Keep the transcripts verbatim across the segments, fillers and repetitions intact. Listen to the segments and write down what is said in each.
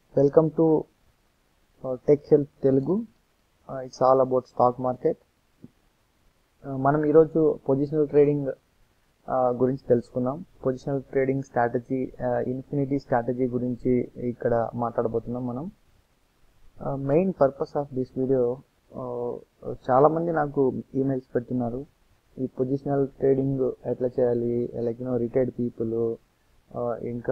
Welcome to uh, Tech Help Telugu. Uh, it's all about stock market. Uh, మనం ఈరోజు positional trading గురించి తెలుసుకుందాం. Positional trading strategy, infinity strategy గురించి ఇక్కడ మాట్లాడబోతున్నాం మనం. Main purpose of this video, చాలామంది నాకు ఈమెయిల్స్ పెడుతున్నారు, ఈ పొజిషనల్ ట్రేడింగ్ ఎట్లా చేయాలి, లైక్ యూనో రిటైర్డ్ పీపుల్, ఇంకా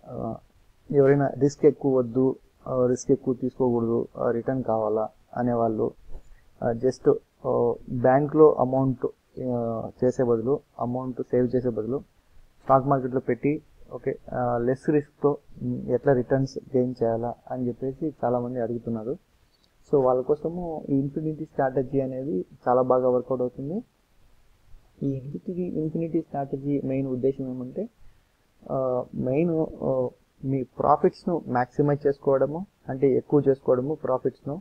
ఎవరైనా రిస్క్ ఎక్కువ వద్దు, రిస్క్ ఎక్కువ తీసుకోకూడదు, రిటర్న్ కావాలా అనేవాళ్ళు జస్ట్ బ్యాంక్లో అమౌంట్ చేసే బదులు, అమౌంట్ సేవ్ చేసే బదులు స్టాక్ మార్కెట్లో పెట్టి ఓకే లెస్ రిస్క్తో ఎట్లా రిటర్న్స్ గెయిన్ చేయాలా అని చెప్పేసి చాలామంది అడుగుతున్నారు. సో వాళ్ళ కోసము ఈ ఇన్ఫినిటీ స్ట్రాటజీ అనేది చాలా బాగా వర్కౌట్ అవుతుంది. ఈ ఇన్ఫినిటీ ఇన్ఫినిటీ స్ట్రాటజీ మెయిన్ ఉద్దేశం ఏమంటే, మెయిన్ మీ ప్రాఫిట్స్ను మ్యాక్సిమైజ్ చేసుకోవడము, అంటే ఎక్కువ చేసుకోవడము ప్రాఫిట్స్ను,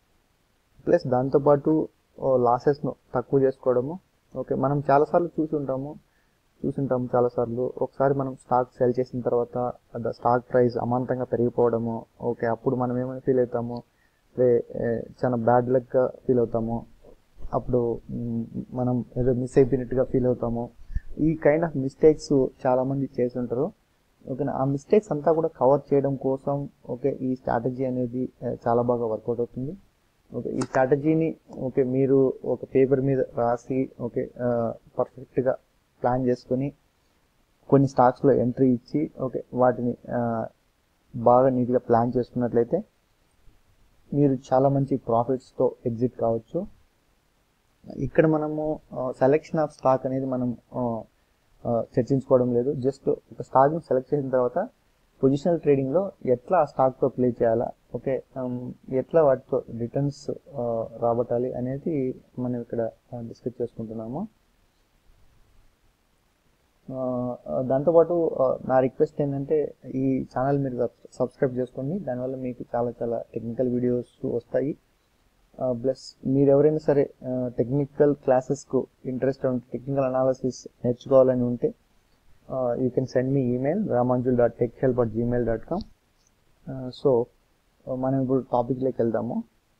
ప్లస్ దాంతోపాటు లాసెస్ను తక్కువ చేసుకోవడము. ఓకే, మనం చాలాసార్లు చూసి ఉంటాము చూసింటాము చాలాసార్లు ఒకసారి మనం స్టాక్ సెల్ చేసిన తర్వాత ద స్టాక్ ప్రైస్ అమాంతంగా పెరిగిపోవడము. ఓకే, అప్పుడు మనం ఏమైనా ఫీల్ అవుతాము, అదే చాలా బ్యాడ్ లక్గా ఫీల్ అవుతాము, అప్పుడు మనం ఏదో మిస్ అయిపోయినట్టుగా ఫీల్ అవుతాము. ఈ కైండ్ ఆఫ్ మిస్టేక్స్ చాలామంది చేసి ఉంటారు. ఓకేనా, ఆ మిస్టేక్స్ అంతా కూడా కవర్ చేయడం కోసం ఓకే ఈ స్ట్రాటజీ అనేది చాలా బాగా వర్కౌట్ అవుతుంది. ఓకే, ఈ స్ట్రాటజీని ఓకే మీరు ఒక పేపర్ మీద రాసి ఓకే పర్ఫెక్ట్గా ప్లాన్ చేసుకొని కొన్ని స్టాక్స్లో ఎంట్రీ ఇచ్చి ఓకే వాటిని బాగా నీట్గా ప్లాన్ చేసుకున్నట్లయితే మీరు చాలా మంచి ప్రాఫిట్స్తో ఎగ్జిట్ కావచ్చు. ఇక్కడ మనము సెలెక్షన్ ఆఫ్ స్టాక్ అనేది మనం చర్చించుకోవడం లేదు. జస్ట్ ఒక స్టాక్ని సెలెక్ట్ చేసిన తర్వాత పొజిషనల్ ట్రేడింగ్లో ఎట్లా ఆ స్టాక్తో ప్లే చేయాలా, ఓకే ఎట్లా వాటితో రిటర్న్స్ రాబట్టాలి అనేది మనం ఇక్కడ డిస్కస్ చేసుకుంటున్నాము. దాంతోపాటు నా రిక్వెస్ట్ ఏంటంటే, ఈ ఛానల్ మీరు సబ్స్క్రైబ్ చేసుకోండి. దానివల్ల మీకు చాలా చాలా టెక్నికల్ వీడియోస్ వస్తాయి. ప్లస్ మీరు ఎవరైనా సరే టెక్నికల్ క్లాసెస్కు ఇంట్రెస్ట్ ఉంటే, టెక్నికల్ అనాలిసిస్ నేర్చుకోవాలని ఉంటే you can send me email Ramanjul dot tech help at Gmail dot com. So మనం ఇప్పుడు టాపిక్లోకి వెళ్దాము.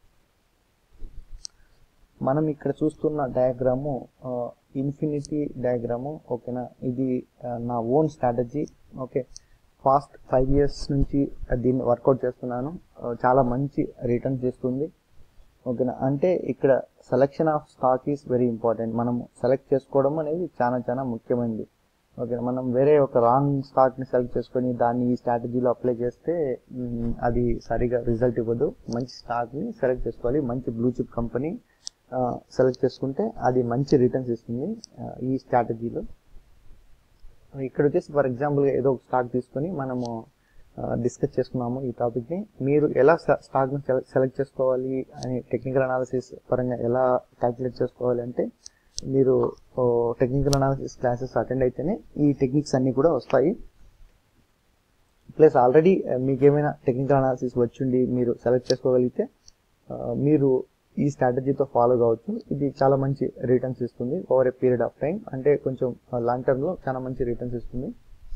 మనం ఇక్కడ చూస్తున్న డయాగ్రాము ఇన్ఫినిటీ డయాగ్రాము. ఓకేనా, ఇది నా own strategy. Okay, past five years నుంచి దీన్ని వర్కౌట్ చేస్తున్నాను. చాలా మంచి రిటర్న్స్ చేస్తుంది. ఓకేనా, అంటే ఇక్కడ selection of stock is very important. మనం సెలెక్ట్ చేసుకోవడం అనేది చాలా చాలా ముఖ్యమైనది. ఓకే, మనం వేరే ఒక రాంగ్ స్టాక్ని సెలెక్ట్ చేసుకొని దాన్ని ఈ స్ట్రాటజీలో అప్లై చేస్తే అది సరిగా రిజల్ట్ ఇవ్వదు. మంచి స్టాక్ని సెలెక్ట్ చేసుకోవాలి. మంచి బ్లూ చిప్ కంపెనీ సెలెక్ట్ చేసుకుంటే అది మంచి రిటర్న్స్ ఇస్తుంది ఈ స్ట్రాటజీలో. ఇక్కడ వచ్చేసి ఫర్ ఎగ్జాంపుల్గా ఏదో ఒక స్టాక్ తీసుకొని మనము డిస్కస్ చేసుకున్నాము ఈ టాపిక్ని. మీరు ఎలా స్టాక్ని సెలెక్ట్ చేసుకోవాలి అని టెక్నికల్ అనాలిసిస్ పరంగా ఎలా క్యాల్కులేట్ చేసుకోవాలి అంటే, మీరు టెక్నికల్ అనాలిసిస్ క్లాసెస్ అటెండ్ అయితేనే ఈ టెక్నిక్స్ అన్నీ కూడా వస్తాయి. ప్లస్ ఆల్రెడీ మీకు ఏమైనా టెక్నికల్ అనాలిసిస్ వచ్చిండి మీరు సెలెక్ట్ చేసుకోగలిగితే మీరు ఈ స్ట్రాటజీతో ఫాలో కావచ్చు. ఇది చాలా మంచి రిటర్న్స్ ఇస్తుంది over a period of time. అంటే కొంచెం లాంగ్ టర్మ్లో చాలా మంచి రిటర్న్స్ ఇస్తుంది.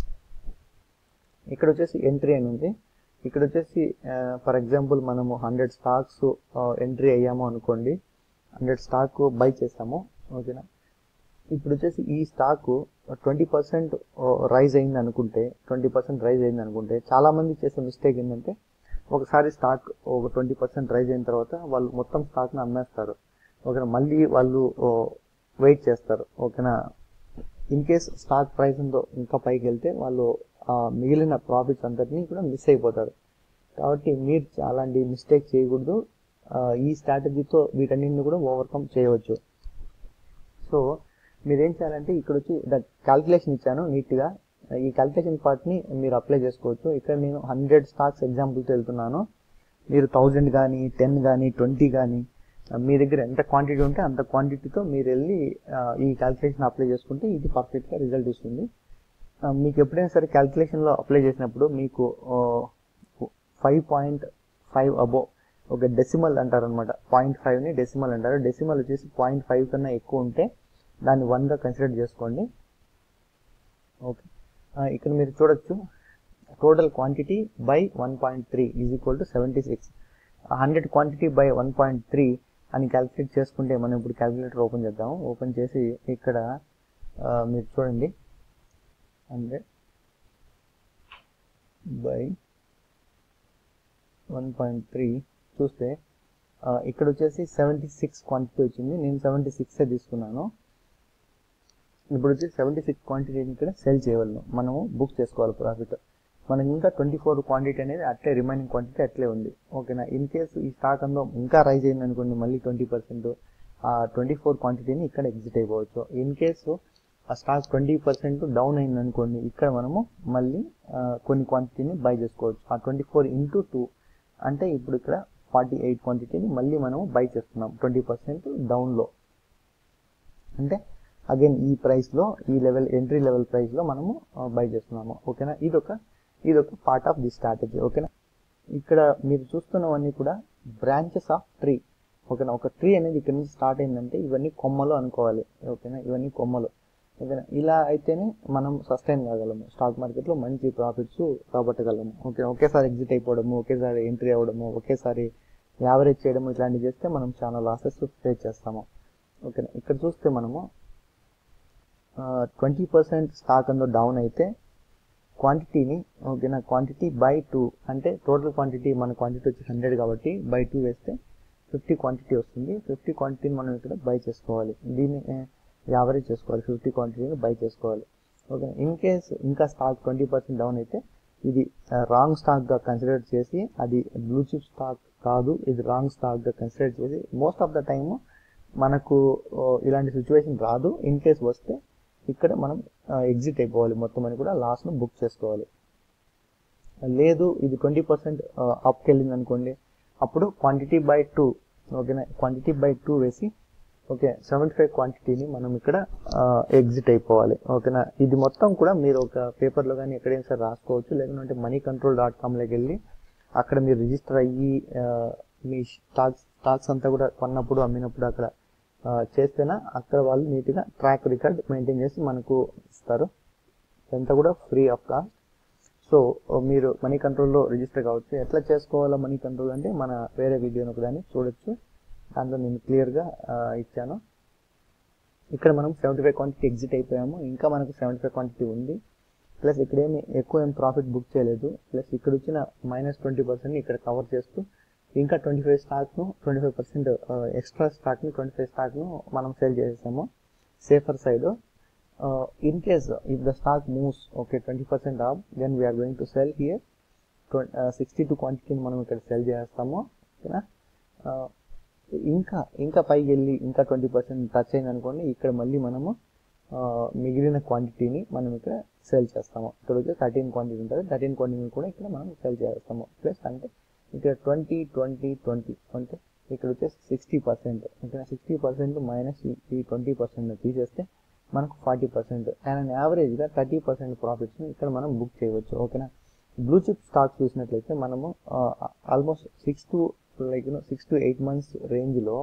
ఇక్కడ వచ్చేసి ఎంట్రీ అని ఉంది. ఇక్కడ వచ్చేసి ఫర్ ఎగ్జాంపుల్ మనము హండ్రెడ్ స్టాక్స్ ఎంట్రీ అయ్యాము అనుకోండి, హండ్రెడ్ స్టాక్ బై చేసాము. ఓకేనా, ఇప్పుడు వచ్చేసి ఈ స్టాక్ ట్వంటీ పర్సెంట్ రైజ్ అయింది అనుకుంటే ట్వంటీ పర్సెంట్ రైజ్ అయింది అనుకుంటే చాలామంది చేసే మిస్టేక్ ఏంటంటే, ఒకసారి స్టాక్ ఒక ట్వంటీ పర్సెంట్ రైజ్ అయిన తర్వాత వాళ్ళు మొత్తం స్టాక్ని అమ్మేస్తారు. ఓకేనా, మళ్ళీ వాళ్ళు వెయిట్ చేస్తారు. ఓకేనా, ఇన్ కేస్ స్టాక్ ప్రైస్ ఉందో ఇంకా పైకి వెళ్తే వాళ్ళు మిగిలిన ప్రాఫిట్స్ అంతటినీ కూడా మిస్ అయిపోతారు. కాబట్టి మీరు అలాంటి మిస్టేక్ చేయకూడదు. ఈ స్ట్రాటజీతో వీటన్నింటిని కూడా ఓవర్కమ్ చేయవచ్చు. సో మీరేం చేయాలంటే, ఇక్కడ వచ్చి క్యాల్కులేషన్ ఇచ్చాను నీట్గా. ఈ క్యాల్కులేషన్ పార్ట్ని మీరు అప్లై చేసుకోవచ్చు. ఇక్కడ నేను హండ్రెడ్ స్టాక్స్ ఎగ్జాంపుల్తో వెళ్తున్నాను. మీరు థౌజండ్ కానీ టెన్ కానీ ట్వంటీ కానీ మీ దగ్గర ఎంత క్వాంటిటీ ఉంటే అంత క్వాంటిటీతో మీరు వెళ్ళి ఈ క్యాల్కులేషన్ అప్లై చేసుకుంటే ఇది పర్ఫెక్ట్గా రిజల్ట్ ఇస్తుంది. మీకు ఎప్పుడైనా సరే క్యాల్కులేషన్లో అప్లై చేసినప్పుడు మీకు ఫైవ్ పాయింట్ ఫైవ్ అబో ఒక డెసిమల్ అంటారు అనమాట. పాయింట్ ఫైవ్ని డెసిమల్ అంటారు. డెసిమల్ వచ్చేసి పాయింట్ ఫైవ్ కన్నా ఎక్కువ ఉంటే దాన్ని వన్గా కన్సిడర్ చేసుకోండి. ఓకే, ఇక్కడ మీరు చూడొచ్చు total quantity by one point three is equal to seventy six. Hundred quantity by one point three అని క్యాలిక్యులేట్ చేసుకుంటే మనం ఇప్పుడు క్యాలిక్యులేటర్ ఓపెన్ చేద్దాము. ఓపెన్ చేసి ఇక్కడ మీరు చూడండి, hundred by one point three చూస్తే ఇక్కడ వచ్చేసి సెవెంటీ సిక్స్ క్వాంటిటీ వచ్చింది. నేను సెవెంటీ సిక్సే తీసుకున్నాను. ఇప్పుడు వచ్చి సెవెంటీ సిక్స్ క్వాంటిటీని ఇక్కడ సెల్ చేయగలను, మనము బుక్ చేసుకోవాలి ప్రాఫిట్. మనకి ఇంకా ట్వంటీ ఫోర్ క్వాంటిటీ అనేది అట్లే రిమైనింగ్ క్వాంటిటీ అట్లే ఉంది. ఓకేనా. ఇన్ కేసు ఈ స్టాక్ అందో ఇంకా రైజ్ అయింది అనుకోండి, మళ్ళీ ట్వంటీ పర్సెంట్ ఆ ట్వంటీ ఫోర్ క్వాంటిటీని ఇక్కడ ఎగ్జిట్ అయిపోవచ్చు. ఇన్ కేసు ఆ స్టాక్ ట్వంటీ పర్సెంట్ డౌన్ అయింది అనుకోండి, ఇక్కడ మనము మళ్ళీ కొన్ని క్వాంటిటీని బై చేసుకోవచ్చు. ఆ ట్వంటీ ఫోర్ ఇంటూ టూ అంటే ఇప్పుడు ఇక్కడ ఫార్టీ ఎయిట్ క్వాంటిటీని మళ్ళీ మనము బై చేస్తున్నాం ట్వంటీ పర్సెంట్ డౌన్లో. అంటే అగైన్ ఈ ప్రైస్లో, ఈ లెవెల్ ఎంట్రీ లెవెల్ ప్రైస్లో మనము బై చేస్తున్నాము. ఓకేనా. ఇదొక ఇదొక పార్ట్ ఆఫ్ ది స్ట్రాటజీ. ఓకేనా. ఇక్కడ మీరు చూస్తున్నవన్నీ కూడా బ్రాంచెస్ ఆఫ్ ట్రీ. ఓకేనా. ఒక ట్రీ అనేది ఇక్కడ నుంచి స్టార్ట్ అయిందంటే ఇవన్నీ కొమ్మలు అనుకోవాలి. ఓకేనా. ఇవన్నీ కొమ్మలు. ఓకేనా. ఇలా అయితేనే మనం సస్టైన్ కాగలము, స్టాక్ మార్కెట్లో మంచి ప్రాఫిట్స్ రాబట్టగలము. ఓకే. ఒకేసారి ఎగ్జిట్ అయిపోవడము, ఒకేసారి ఎంట్రీ అవ్వడము, ఒకేసారి యావరేజ్ చేయడము, ఇట్లాంటివి చేస్తే మనం చాలా లాసెస్ ఫేస్ చేస్తాము. ఓకేనా. ఇక్కడ చూస్తే మనము ట్వంటీ పర్సెంట్ స్టాక్ అందో డౌన్ అయితే క్వాంటిటీని, ఓకేనా, క్వాంటిటీ బై టూ అంటే టోటల్ క్వాంటిటీ, మన క్వాంటిటీ వచ్చి హండ్రెడ్ కాబట్టి బై టూ వేస్తే ఫిఫ్టీ క్వాంటిటీ వస్తుంది. ఫిఫ్టీ క్వాంటిటీని మనం ఇక్కడ బై చేసుకోవాలి, దీన్ని యావరేజ్ చేసుకోవాలి, ఫిఫ్టీ క్వాంటిటీని బై చేసుకోవాలి. ఓకే. ఇన్ కేస్ ఇంకా స్టాక్ ట్వంటీ పర్సెంట్ డౌన్ అయితే ఇది రాంగ్ స్టాక్గా కన్సిడర్ చేసి, అది బ్లూ చిప్ స్టాక్ కాదు, ఇది రాంగ్ స్టాక్గా కన్సిడర్ చేసి, మోస్ట్ ఆఫ్ ద టైమ్ మనకు ఇలాంటి సిచ్యువేషన్ రాదు. ఇన్ కేస్ వస్తే ఇక్కడ మనం ఎగ్జిట్ అయిపోవాలి మొత్తం అని కూడా లాస్ను బుక్ చేసుకోవాలి. లేదు ఇది ట్వంటీ పర్సెంట్ అప్కి వెళ్ళింది అనుకోండి, అప్పుడు క్వాంటిటీ బై టూ, ఓకేనా, క్వాంటిటీ బై టూ వేసి ఓకే సెవెంటీ ఫైవ్ క్వాంటిటీని మనం ఇక్కడ ఎగ్జిట్ అయిపోవాలి. ఓకేనా. ఇది మొత్తం కూడా మీరు ఒక పేపర్లో కానీ ఎక్కడైనా సరే రాసుకోవచ్చు, లేకుంటే మనీ కంట్రోల్ డాట్ కామ్లోకి వెళ్ళి అక్కడ మీరు రిజిస్టర్ అయ్యి మీ స్టాక్స్ స్టాక్స్ అంతా కూడా కొన్నప్పుడు అమ్మినప్పుడు అక్కడ చేస్తేనే అక్కడ వాళ్ళు నీట్గా ట్రాక్ రికార్డ్ మెయింటైన్ చేసి మనకు ఇస్తారు. ఇదంతా కూడా ఫ్రీ ఆఫ్ కాస్ట్. సో మీరు మనీ కంట్రోల్లో రిజిస్టర్ కావచ్చు. ఎట్లా చేసుకోవాలో మనీ కంట్రోల్ అంటే మన వేరే వీడియోని ఒకదాన్ని చూడొచ్చు, దాంట్లో నేను క్లియర్గా ఇచ్చాను. ఇక్కడ మనం సెవెంటీ ఫైవ్ క్వాంటిటీ ఎగ్జిట్ అయిపోయాము, ఇంకా మనకు సెవెంటీ ఫైవ్ క్వాంటిటీ ఉంది. ప్లస్ ఇక్కడ ఏమి ఎక్కువ ఏం ప్రాఫిట్ బుక్ చేయలేదు. ప్లస్ ఇక్కడ వచ్చిన మైనస్ ట్వంటీ పర్సెంట్ని ఇక్కడ కవర్ చేస్తూ ఇంకా ట్వంటీ ఫైవ్ స్టాక్ను ట్వంటీ ఫైవ్ పర్సెంట్ ఎక్స్ట్రా స్టాక్ని ట్వంటీ ఫైవ్ స్టాక్ను మనం సేల్ చేసేసాము safer side. In case if the stock moves okay twenty percent off, then we are going to sell here sixty two క్వాంటిటీని మనం ఇక్కడ సెల్ చేస్తాము. ఓకేనా. ఇంకా ఇంకా పైకి వెళ్ళి ఇంకా ట్వంటీ పర్సెంట్ టచ్ అయింది అనుకోండి, ఇక్కడ మళ్ళీ మనము మిగిలిన క్వాంటిటీని మనం ఇక్కడ సేల్ చేస్తాము. ఇక్కడ వచ్చి థర్టీన్ క్వాంటిటీ ఉంటుంది, థర్టీన్ క్వాంటిటీని కూడా ఇక్కడ మనం సేల్ చేస్తాము. ప్లస్ అంటే ఇక్కడ ట్వంటీ ట్వంటీ ట్వంటీ అంటే ఇక్కడ వచ్చేసి సిక్స్టీ పర్సెంట్, ఓకేనా, సిక్స్టీ పర్సెంట్ మైనస్ ఈ ట్వంటీ పర్సెంట్ తీసేస్తే మనకు ఫార్టీ పర్సెంట్ అండ్ యావరేజ్గా థర్టీ పర్సెంట్ ప్రాఫిట్స్ని ఇక్కడ మనం బుక్ చేయవచ్చు. ఓకేనా. బ్లూ చిప్ స్టాక్ చూసినట్లయితే మనము almost six to like you know six to eight months రేంజ్లో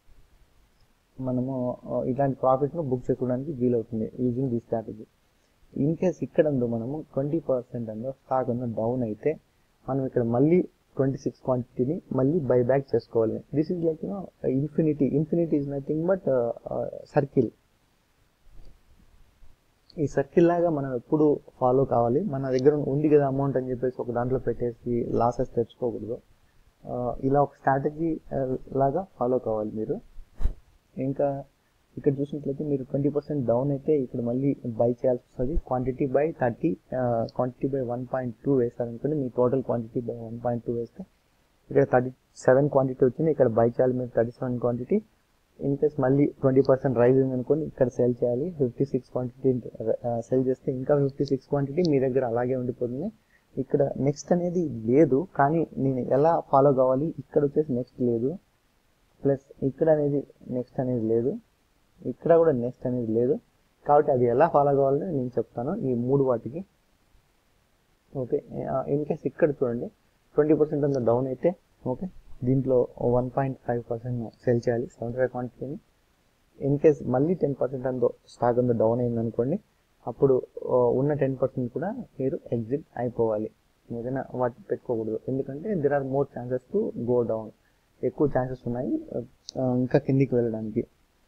మనము ఇలాంటి ప్రాఫిట్ను బుక్ చేసుకోవడానికి వీలవుతుంది using the strategy. In case ఇక్కడ మనము ట్వంటీ పర్సెంట్ అందో స్టాక్ అందో డౌన్ అయితే మనం ఇక్కడ మళ్ళీ ట్వంటీ సిక్స్ క్వాంటిటీని మళ్ళీ బై బ్యాక్ చేసుకోవాలి. This is like you know infinity. Infinity is nothing but circle. ఈ సర్కిల్ లాగా మనం ఎప్పుడు ఫాలో కావాలి. మన దగ్గర ఉంది కదా అమౌంట్ అని చెప్పేసి ఒక దాంట్లో పెట్టేసి లాసెస్ తెచ్చుకోకూడదు. ఇలా ఒక స్ట్రాటజీ లాగా ఫాలో కావాలి మీరు. ఇంకా ఇక్కడ చూసినట్లయితే మీరు ట్వంటీ పర్సెంట్ డౌన్ అయితే ఇక్కడ మళ్ళీ బై చేయాల్సి వస్తుంది. Quantity by thirty quantity by one point two వేస్తారనుకోండి, మీ total quantity by one point two వేస్తే ఇక్కడ థర్టీ సెవెన్ క్వాంటిటీ వచ్చింది, ఇక్కడ బై చేయాలి మీరు thirty seven quantity. In case మళ్ళీ ట్వంటీ పర్సెంట్ రైజ్ ఉంది అనుకోండి, ఇక్కడ సెల్ చేయాలి. ఫిఫ్టీ సిక్స్ క్వాంటిటీ సెల్ చేస్తే ఇంకా ఫిఫ్టీ సిక్స్ క్వాంటిటీ మీ దగ్గర అలాగే ఉండిపోతుంది. ఇక్కడ నెక్స్ట్ అనేది లేదు, కానీ నేను ఎలా ఫాలో కావాలి, ఇక్కడ వచ్చేసి నెక్స్ట్ లేదు, ప్లస్ ఇక్కడ అనేది నెక్స్ట్ అనేది లేదు, ఇక్కడ కూడా నెక్స్ట్ అనేది లేదు. కాబట్టి అది ఎలా ఫాలో కావాలని నేను చెప్తాను ఈ మూడు వాటికి. ఓకే. ఇన్ కేస్ ఇక్కడ చూడండి ట్వంటీ పర్సెంట్ అంత డౌన్ అయితే ఓకే దీంట్లో one point five percent sell చేయాలి సెవెంటీ ఫైవ్ క్వాంటిటీని. ఇన్ కేస్ మళ్ళీ టెన్ పర్సెంట్ అంత స్టాక్ అంత డౌన్ అయింది అనుకోండి, అప్పుడు ఉన్న టెన్ పర్సెంట్ కూడా మీరు ఎగ్జిట్ అయిపోవాలి. ఏదైనా వాటి పెట్టుకోకూడదు, ఎందుకంటే there are more chances to go down, ఎక్కువ ఛాన్సెస్ ఉన్నాయి ఇంకా కిందికి వెళ్ళడానికి.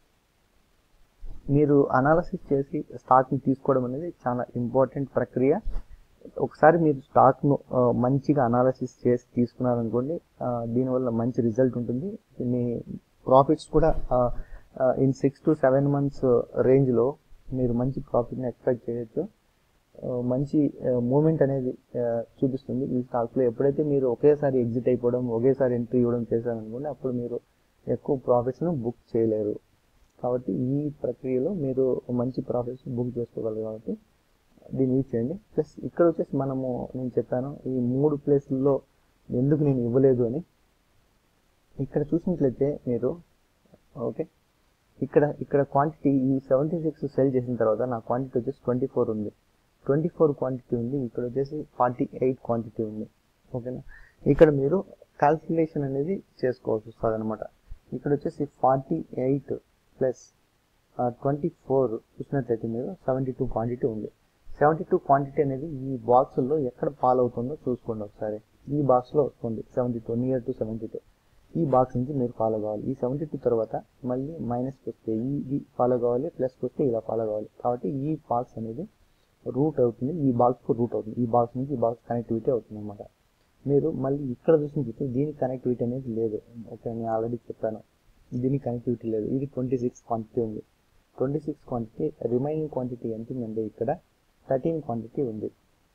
మీరు అనాలసిస్ చేసి స్టాక్ని తీసుకోవడం అనేది చాలా ఇంపార్టెంట్ ప్రక్రియ. ఒకసారి మీరు స్టాక్ను మంచిగా అనాలసిస్ చేసి తీసుకున్నారనుకోండి, దీనివల్ల మంచి రిజల్ట్ ఉంటుంది. మీ ప్రాఫిట్స్ కూడా in six to seven months రేంజ్లో మీరు మంచి ప్రాఫిట్ని ఎక్స్పెక్ట్ చేయొచ్చు. మంచి మూమెంట్ అనేది చూపిస్తుంది ఈ స్టాక్లో. ఎప్పుడైతే మీరు ఒకేసారి ఎగ్జిట్ అయిపోవడం, ఒకేసారి ఎంట్రీ ఇవ్వడం చేశారనుకోండి, అప్పుడు మీరు ఎక్కువ ప్రాఫిట్స్ను బుక్ చేయలేరు. కాబట్టి ఈ ప్రక్రియలో మీరు మంచి ప్రాఫిట్స్ బుక్ చేసుకోగలరు. కాబట్టి దీన్ని యూజ్ చేయండి. ప్లస్ ఇక్కడ వచ్చేసి మనము నేను చెప్పాను ఈ మూడు ప్లేసుల్లో ఎందుకు నేను ఇవ్వలేదు అని. ఇక్కడ చూసినట్లయితే మీరు ఓకే, ఇక్కడ ఇక్కడ క్వాంటిటీ ఈ సెవెంటీ సిక్స్ సెల్ చేసిన తర్వాత నా క్వాంటిటీ వచ్చేసి ట్వంటీ ఫోర్ ఉంది, ట్వంటీ ఫోర్ క్వాంటిటీ ఉంది. ఇక్కడ వచ్చేసి ఫార్టీ ఎయిట్ క్వాంటిటీ ఉంది. ఓకేనా, ఇక్కడ మీరు క్యాల్కులేషన్ అనేది చేసుకోవాల్సి వస్తుంది అనమాట. ఇక్కడ వచ్చేసి forty eight plus twenty four చూసినట్లయితే మీరు సెవెంటీ టూ క్వాంటిటీ ఉంది. సెవెంటీ టూ క్వాంటిటీ అనేది ఈ బాక్సుల్లో ఎక్కడ ఫాలో అవుతుందో చూసుకోండి ఒకసారి. ఈ బాక్స్లో వస్తుంది seventy two, near to seventy two. ఈ బాక్స్ నుంచి మీరు ఫాలో కావాలి. ఈ సెవెంటీ టూ తర్వాత మళ్ళీ మైనస్కి వస్తే ఇది ఫాలో కావాలి, ప్లస్కి వస్తే ఇలా ఫాలో కావాలి. కాబట్టి ఈ బాక్స్ అనేది రూట్ అవుతుంది, ఈ బాక్స్కు రూట్ అవుతుంది. ఈ బాక్స్ నుంచి ఈ బాక్స్ కనెక్టివిటీ అవుతుంది అనమాట. మీరు మళ్ళీ ఇక్కడ చూసినట్లయితే దీనికి కనెక్టివిటీ అనేది లేదు. ఓకే, నేను ఆల్రెడీ చెప్పాను దీనికి కనెక్టివిటీ లేదు. ఇది ట్వంటీ సిక్స్ క్వాంటిటీ ఉంది. Twenty six quantity remaining quantity ఎంత ఉందంటే ఇక్కడ థర్టీన్ క్వాంటిటీ ఉంది.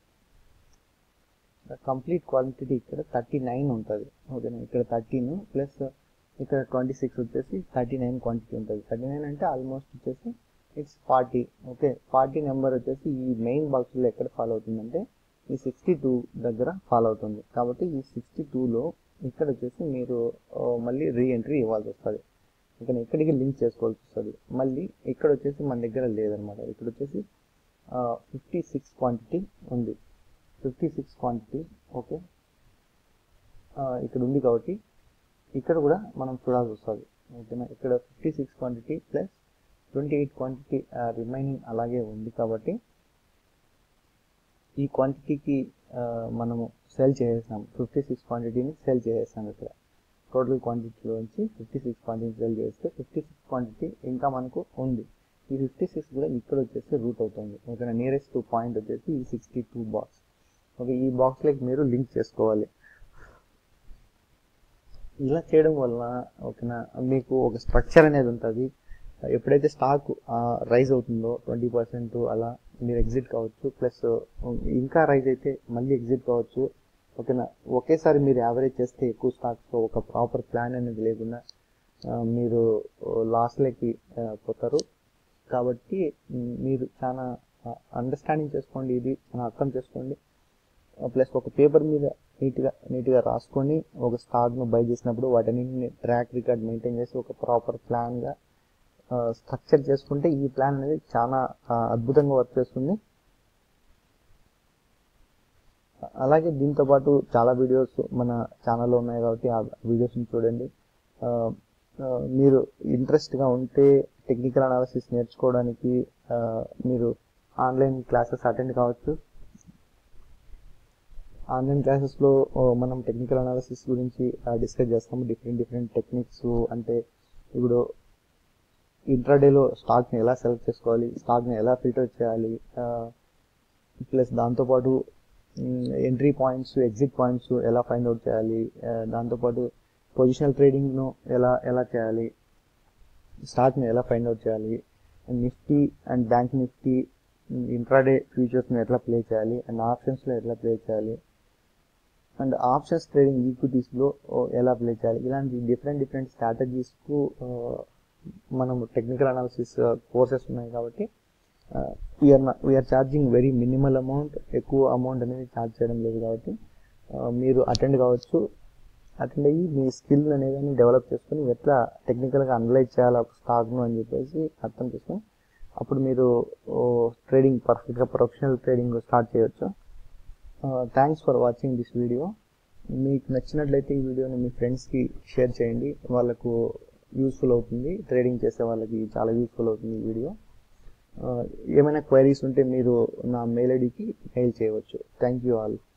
కంప్లీట్ క్వాంటిటీ ఇక్కడ థర్టీ నైన్ ఉంటుంది. ఓకేనా, ఇక్కడ థర్టీన్ ప్లస్ ఇక్కడ ట్వంటీ సిక్స్ వచ్చేసి థర్టీ నైన్ క్వాంటిటీ ఉంటుంది. థర్టీ నైన్ అంటే ఆల్మోస్ట్ వచ్చేసి it's forty. Okay, forty number వచ్చేసి ఈ మెయిన్ బాక్స్లో ఎక్కడ ఫాలో అవుతుందంటే ఈ సిక్స్టీ టూ దగ్గర ఫాలో అవుతుంది. కాబట్టి ఈ సిక్స్టీ టూలో ఇక్కడ వచ్చేసి మీరు మళ్ళీ రీ ఎంట్రీ ఇవ్వాల్సి వస్తుంది. ఇక్కడ ఇక్కడికి లింక్ చేసుకోవాల్సి వస్తుంది. మళ్ళీ ఇక్కడ వచ్చేసి మన దగ్గర లేదనమాట. ఇక్కడ వచ్చేసి ఫిఫ్టీ సిక్స్ క్వాంటిటీ ఉంది, ఫిఫ్టీ సిక్స్ క్వాంటిటీ. ఓకే, ఇక్కడ ఉంది కాబట్టి ఇక్కడ కూడా మనం చూడాల్సి వస్తుంది. ఓకేనా, ఇక్కడ fifty six quantity plus twenty eight quantity remaining అలాగే ఉంది. కాబట్టి ఈ క్వాంటిటీకి మనము సెల్ చేసేసాం, ఫిఫ్టీ సిక్స్ క్వాంటిటీని సెల్ చేసేసాం. ఇక్కడ టోటల్ క్వాంటిటీలో నుంచి ఫిఫ్టీ సిక్స్ క్వాంటిటీ సెల్ చేస్తే ఫిఫ్టీ సిక్స్ క్వాంటిటీ ఇంకా మనకు ఉంది. ఈ ఫిఫ్టీ సిక్స్ కూడా ఇక్కడ వచ్చేసి రూట్ అవుతుంది. ఓకేనా, నియరెస్ట్ పాయింట్ వచ్చేసి ఈ సిక్స్టీ టూ బాక్స్. ఓకే, ఈ బాక్స్లోకి మీరు లింక్ చేసుకోవాలి. ఇలా చేయడం వల్ల ఓకేనా మీకు ఒక స్ట్రక్చర్ అనేది ఉంటుంది. ఎప్పుడైతే స్టాక్ రైజ్ అవుతుందో ట్వంటీ పర్సెంట్ అలా మీరు ఎగ్జిట్ కావచ్చు, ప్లస్ ఇంకా రైజ్ అయితే మళ్ళీ ఎగ్జిట్ కావచ్చు. ఓకేనా, ఒకేసారి మీరు యావరేజ్ చేస్తే ఎక్కువ స్టాక్స్ ఒక ప్రాపర్ ప్లాన్ అనేది లేకుండా మీరు లాస్లోకి పోతారు. కాబట్టి మీరు చాలా అండర్స్టాండింగ్ చేసుకోండి, ఇది చాలా అర్థం చేసుకోండి. ప్లస్ ఒక పేపర్ మీద నీట్గా నీట్గా రాసుకొని ఒక స్టాక్ను బై చేసినప్పుడు వాటిని ట్రాక్ రికార్డ్ మెయింటైన్ చేసి ఒక ప్రాపర్ ప్లాన్గా స్ట్రక్చర్ చేసుకుంటే ఈ ప్లాన్ అనేది చాలా అద్భుతంగా వర్క్ చేస్తుంది. అలాగే దీంతోపాటు చాలా వీడియోస్ మన ఛానల్లో ఉన్నాయి కాబట్టి ఆ వీడియోస్ని చూడండి. మీరు ఇంట్రెస్ట్గా ఉంటే టెక్నికల్ అనాలిసిస్ నేర్చుకోవడానికి మీరు ఆన్లైన్ క్లాసెస్ అటెండ్ కావచ్చు. ఆన్లైన్ క్లాసెస్లో మనం టెక్నికల్ అనాలిసిస్ గురించి డిస్కస్ చేస్తాము. డిఫరెంట్ డిఫరెంట్ టెక్నిక్స్ అంటే ఇప్పుడు ఇంట్రాడేలో స్టాక్ని ఎలా సెలెక్ట్ చేసుకోవాలి, స్టాక్ని ఎలా ఫిల్టర్ చేయాలి, ప్లస్ దాంతోపాటు ఎంట్రీ పాయింట్స్, ఎగ్జిట్ పాయింట్స్ ఎలా ఫైండ్ అవుట్ చేయాలి, దాంతోపాటు పొజిషనల్ ట్రేడింగ్ను ఎలా ఎలా చేయాలి, స్టాక్ని ఎలా ఫైండ్ అవుట్ చేయాలి, Nifty and bank Nifty intraday ఫ్యూచర్స్ని ఎట్లా ప్లే చేయాలి, అండ్ ఆప్షన్స్లో ఎట్లా ప్లే చేయాలి, అండ్ ఆప్షన్స్ ట్రేడింగ్ ఈక్విటీస్లో ఎలా ప్లే చేయాలి, ఇలాంటి డిఫరెంట్ డిఫరెంట్ స్ట్రాటజీస్కు మనము టెక్నికల్ అనాలిసిస్ కోర్సెస్ ఉన్నాయి. కాబట్టి we're we're charging very minimal amount, ఎక్కువ అమౌంట్ అనేది ఛార్జ్ చేయడం లేదు. కాబట్టి మీరు అటెండ్ కావచ్చు. అటెండ్ అయ్యి మీ స్కిల్ అనేది డెవలప్ చేసుకొని ఎట్లా టెక్నికల్గా అనలైజ్ చేయాలి ఒక స్టాక్ను అని చెప్పేసి అర్థం చేసుకొని అప్పుడు మీరు ట్రేడింగ్ పర్ఫెక్ట్గా ప్రొఫెషనల్ ట్రేడింగ్ స్టార్ట్ చేయవచ్చు. Thanks for watching this video. మీకు నచ్చినట్లయితే ఈ వీడియోని మీ ఫ్రెండ్స్కి షేర్ చేయండి, వాళ్ళకు యూస్ఫుల్ అవుతుంది. ట్రేడింగ్ చేసే వాళ్ళకి చాలా యూస్ఫుల్ అవుతుంది ఈ వీడియో. ఏమైనా క్వైరీస్ ఉంటే మీరు నా మెయిల్ ఐడికి మెయిల్ చేయవచ్చు. Thank you all.